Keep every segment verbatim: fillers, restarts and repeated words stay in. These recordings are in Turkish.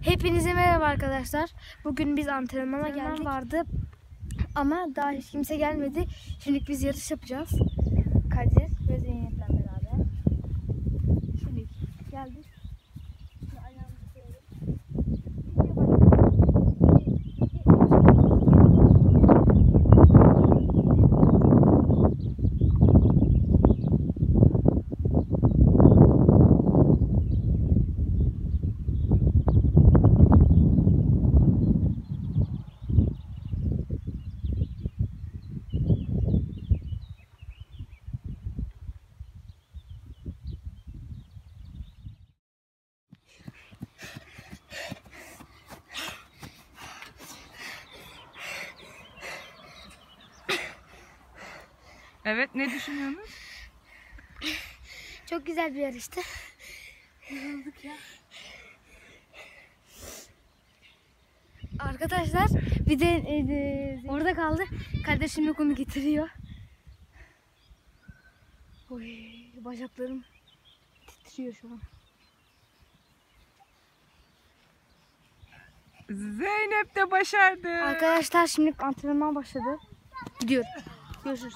Hepinize merhaba arkadaşlar. Bugün biz antrenmana geldik. Vardı ama daha hiç kimse gelmedi. Şimdi biz yarış yapacağız. Kadir ve Zeynep'le beraber. Şimdi geldik. Evet, ne düşünüyorsunuz? Çok güzel bir yarıştı. Yorulduk ya. Arkadaşlar bir de e, e, orada kaldı. Kardeşim onu getiriyor. Oy, bacaklarım titriyor şu an. Zeynep de başardı. Arkadaşlar şimdi antrenman başladı. Gidiyor. Görüşürüz.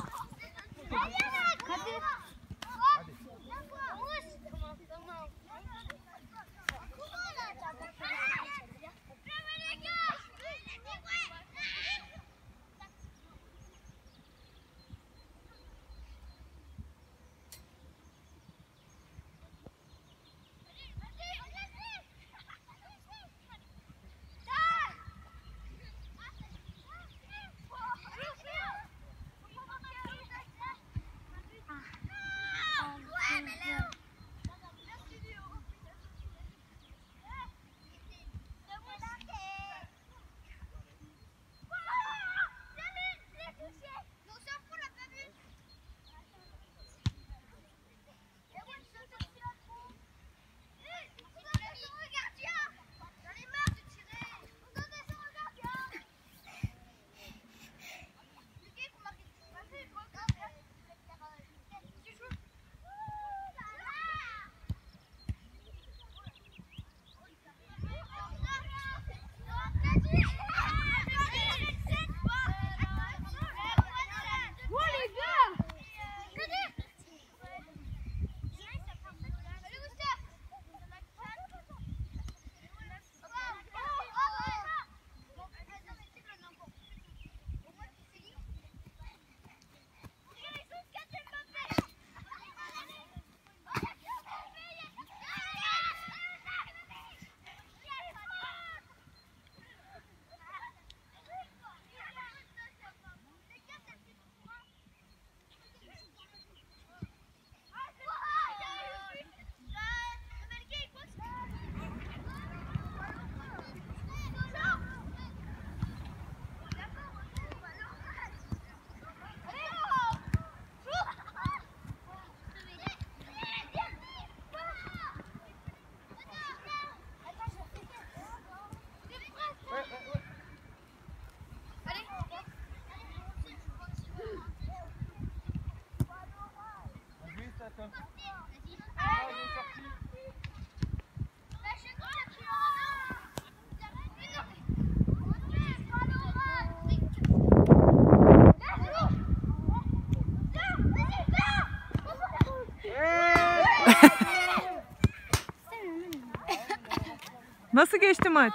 Nasıl geçti maç?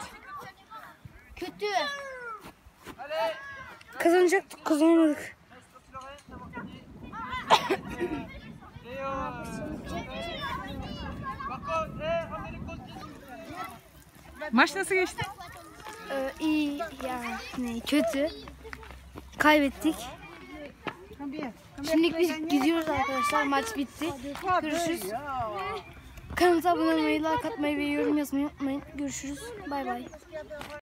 Kötü. Kazanacaktık, kazanamadık. Maç nasıl geçti? Ee, iyi yani kötü. Kaybettik. Şimdi biz gidiyoruz arkadaşlar. Maç bitti. Görüşürüz. Kanalımıza abone olmayı, like atmayı ve yorum yazmayı unutmayın. Görüşürüz. Bay bay.